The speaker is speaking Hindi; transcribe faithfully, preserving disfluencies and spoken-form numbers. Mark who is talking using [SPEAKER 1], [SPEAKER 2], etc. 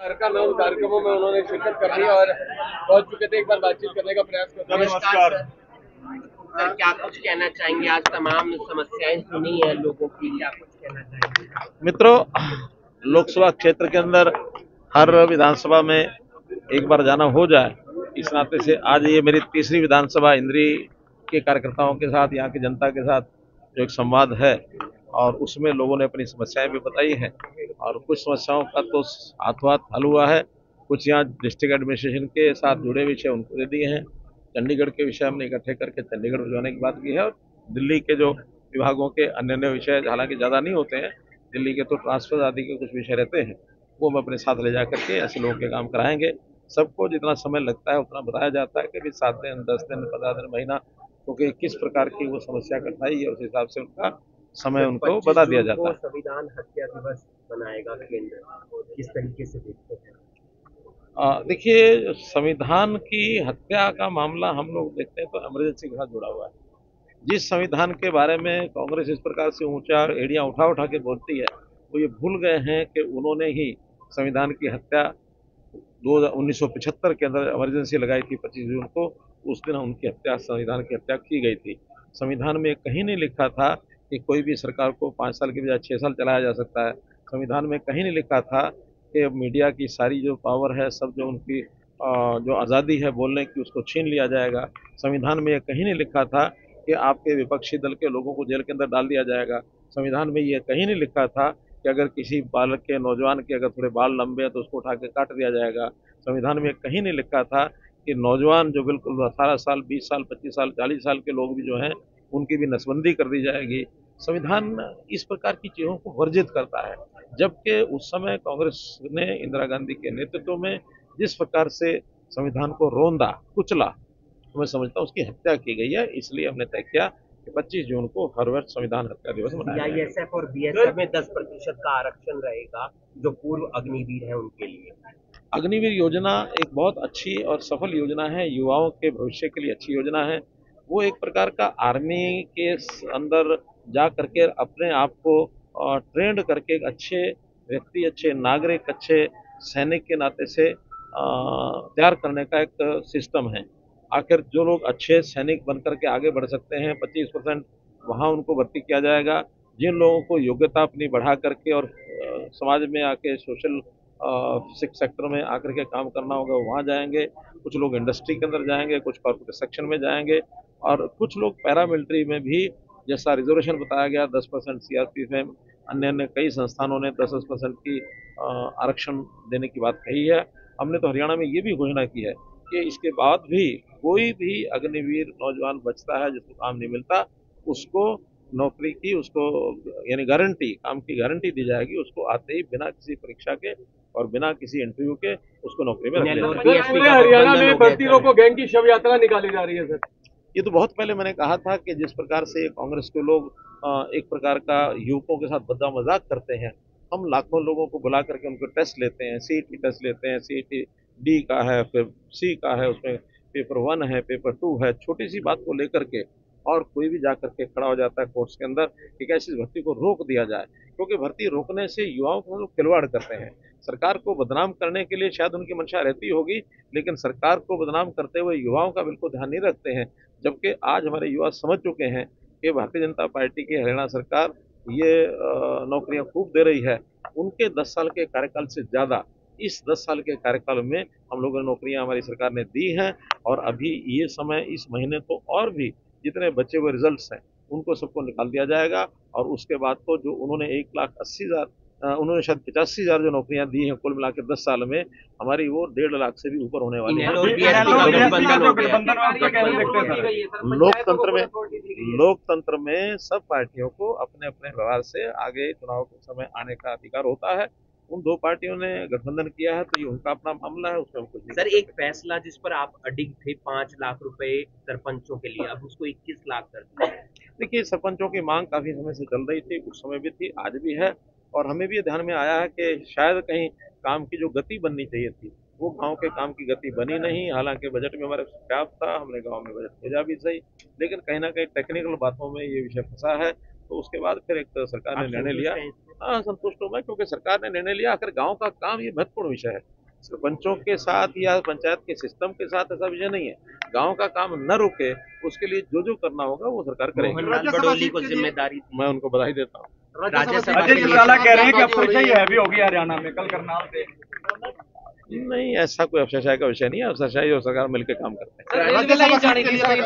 [SPEAKER 1] कार्यक्रम है, उन कार्यक्रमों में उन्होंने शिरकत कर ली और पहुंच चुके थे, एक बार बातचीत करने का प्रयास करते हैं।
[SPEAKER 2] नमस्कार
[SPEAKER 3] सर, क्या कुछ कहना चाहेंगे? आज तमाम समस्याएं सुनी है लोगों की, क्या कुछ कहना चाहेंगे?
[SPEAKER 2] मित्रों, लोकसभा क्षेत्र के अंदर हर विधानसभा में एक बार जाना हो जाए, इस नाते से आज ये मेरी तीसरी विधानसभा इंद्री के कार्यकर्ताओं के साथ, यहाँ की जनता के साथ जो एक संवाद है और उसमें लोगों ने अपनी समस्याएं भी बताई हैं और कुछ समस्याओं का तो हाथों हाथ हल हुआ है, कुछ यहाँ डिस्ट्रिक्ट एडमिनिस्ट्रेशन के साथ जुड़े विषय उनको दे दिए हैं, चंडीगढ़ के विषय हमने इकट्ठे करके चंडीगढ़ भिजवाने की बात की है और दिल्ली के जो विभागों के अन्य अन्य विषय हालांकि ज़्यादा नहीं होते हैं, दिल्ली के तो ट्रांसफर आदि के कुछ विषय रहते हैं, वो हम अपने साथ ले जा करके ऐसे लोगों के काम कराएंगे। सबको जितना समय लगता है उतना बताया जाता है कि भी सात दिन, दस दिन, पंद्रह दिन, महीना, क्योंकि तो किस प्रकार की वो समस्या कठिनाई है उस हिसाब से उनका समय उनको बता दिया जाता है।
[SPEAKER 3] संविधान हत्या दिवस बनाएगा केंद्र, किस तरीके से देखते हैं?
[SPEAKER 2] देखिए, संविधान की हत्या का मामला हम लोग देखते हैं तो इमरजेंसी के साथ जुड़ा हुआ है। जिस संविधान के बारे में कांग्रेस इस प्रकार से ऊंचा एड़ियां उठा उठा के बोलती है, वो ये भूल गए हैं कि उन्होंने ही संविधान की हत्या दो उन्नीस सौ पचहत्तर के अंदर इमरजेंसी लगाई थी पच्चीस जून को, उस दिन उनकी हत्या, संविधान की हत्या की गई थी। संविधान में कहीं नहीं लिखा था कि कोई भी सरकार को पाँच साल के बजाय छः साल चलाया जा सकता है। संविधान में कहीं नहीं लिखा था कि मीडिया की सारी जो पावर है, सब जो उनकी जो आज़ादी है बोलने की, उसको छीन लिया जाएगा। संविधान में यह कहीं नहीं लिखा था कि आपके विपक्षी दल के लोगों को जेल के अंदर डाल दिया जाएगा। संविधान में यह कहीं नहीं लिखा था कि अगर किसी बालक के, नौजवान के अगर थोड़े बाल लंबे हैं तो उसको उठा के काट दिया जाएगा। संविधान में कहीं नहीं लिखा था कि नौजवान जो बिल्कुल अठारह साल, बीस साल, पच्चीस साल, चालीस साल के लोग भी जो हैं उनकी भी नसबंदी कर दी जाएगी। संविधान इस प्रकार की चीज़ों को वर्जित करता है, जबकि उस समय कांग्रेस ने इंदिरा गांधी के नेतृत्व में जिस प्रकार से संविधान को रोंदा, कुचला, तो मैं समझता हूँ उसकी हत्या की गई है। इसलिए हमने तय किया कि पच्चीस जून को हर वर्ष संविधान हत्या दिवस मनाया जाएगा।
[SPEAKER 3] सीआईएसएफ और बीएसएफ में दस प्रतिशत का आरक्षण रहेगा जो पूर्व अग्निवीर है उनके लिए।
[SPEAKER 2] अग्निवीर योजना एक बहुत अच्छी और सफल योजना है, युवाओं के भविष्य के लिए अच्छी योजना है। वो एक प्रकार का आर्मी के अंदर जा करके अपने आप को ट्रेंड करके एक अच्छे व्यक्ति, अच्छे नागरिक, अच्छे सैनिक के नाते से तैयार करने का एक सिस्टम है। आखिर जो लोग अच्छे सैनिक बनकर के आगे बढ़ सकते हैं, पच्चीस परसेंट वहाँ उनको भर्ती किया जाएगा। जिन लोगों को योग्यता अपनी बढ़ा करके और समाज में आके सोशल सेक्टर में आकर के काम करना होगा, वहाँ जाएंगे। कुछ लोग इंडस्ट्री के अंदर जाएंगे, कुछ कॉर्पोरेट सेक्शन में जाएंगे और कुछ लोग पैरामिलिट्री में भी, जैसा रिजर्वेशन बताया गया दस परसेंट सीआरपीएफ में, अन्य अन्य कई संस्थानों ने दस दस परसेंट की आरक्षण देने की बात कही है। हमने तो हरियाणा में ये भी घोषणा की है कि इसके बाद भी कोई भी अग्निवीर नौजवान बचता है जिसको काम नहीं मिलता, उसको नौकरी की, उसको यानी गारंटी, काम की गारंटी दी जाएगी। उसको आते ही बिना किसी परीक्षा के और बिना किसी इंटरव्यू के उसको नौकरी में रख लिया जाएगा।
[SPEAKER 1] हरियाणा में भर्ती रोको गैंग की शव यात्रा निकाली जा रही है सर।
[SPEAKER 2] ये तो बहुत पहले मैंने कहा था कि जिस प्रकार से कांग्रेस के लोग एक प्रकार का युवकों के साथ बद्दा मजाक करते हैं, हम लाखों लोगों को बुला करके उनको टेस्ट लेते हैं, सीईटी टेस्ट लेते हैं, सीईटी डी का है, फिर सी का है, उसमें पेपर वन है, पेपर टू है, छोटी सी बात को लेकर के और कोई भी जा करके खड़ा हो जाता है कोर्ट्स के अंदर कि कैसे भर्ती को रोक दिया जाए, क्योंकि भर्ती रोकने से युवाओं को लोग खिलवाड़ करते हैं। सरकार को बदनाम करने के लिए शायद उनकी मंशा रहती होगी, लेकिन सरकार को बदनाम करते हुए युवाओं का बिल्कुल ध्यान नहीं रखते हैं। जबकि आज हमारे युवा समझ चुके हैं कि भारतीय जनता पार्टी की हरियाणा सरकार ये नौकरियां खूब दे रही है। उनके दस साल के कार्यकाल से ज़्यादा इस दस साल के कार्यकाल में हम लोगों ने नौकरियां हमारी सरकार ने दी हैं और अभी ये समय, इस महीने तो और भी जितने बचे हुए रिजल्ट्स हैं उनको सबको निकाल दिया जाएगा और उसके बाद तो जो उन्होंने एक लाख अस्सी हज़ार उन्होंने शायद पचासी हजार जो नौकरियां दी हैं कुल मिलाकर दस साल में, हमारी वो डेढ़ लाख से भी ऊपर होने वाली है। लोकतंत्र में लोकतंत्र में सब पार्टियों को अपने अपने व्यवहार से आगे चुनाव के समय आने का अधिकार होता है। उन दो पार्टियों ने गठबंधन किया है तो ये उनका अपना मामला है, उसमें कुछ नहीं।
[SPEAKER 3] सर, एक फैसला जिस पर आप अडिग थे, पांच लाख रुपए सरपंचों के लिए, अब उसको इक्कीस लाख कर दिया।
[SPEAKER 2] देखिए, सरपंचों की मांग काफी समय से चल रही थी, उस समय भी थी, आज भी है और हमें भी ध्यान में आया है कि शायद कहीं काम की जो गति बननी चाहिए थी वो गांव के काम की गति बनी नहीं। हालांकि बजट में हमारे स्टाफ था, हमने गांव में बजट भेजा भी सही, लेकिन कहीं ना कहीं टेक्निकल बातों में ये विषय फंसा है। तो उसके बाद फिर एक सरकार ने निर्णय लिया। हाँ, संतुष्ट हूँ मैं, क्योंकि सरकार ने निर्णय लिया। आखिर गांव का काम ये महत्वपूर्ण विषय है। सरपंचों के साथ या पंचायत के सिस्टम के साथ ऐसा विषय नहीं है। गांव का काम न रुके, उसके लिए जो जो करना होगा वो सरकार करेगी।
[SPEAKER 3] मोहनलाल बडोली को जिम्मेदारी दी।
[SPEAKER 2] मैं उनको बधाई देता हूँ।
[SPEAKER 3] राज्यसभा
[SPEAKER 4] अजय चौटाला कह रहे हैं कि अफसरशाही हैवी होगी हरियाणा में, कल करनाल से।
[SPEAKER 2] नहीं, ऐसा कोई अफसरशाही का विषय नहीं है। अफसरशाही और सरकार मिलकर काम करते हैं।
[SPEAKER 1] रेलवे लाइन जाने के लिए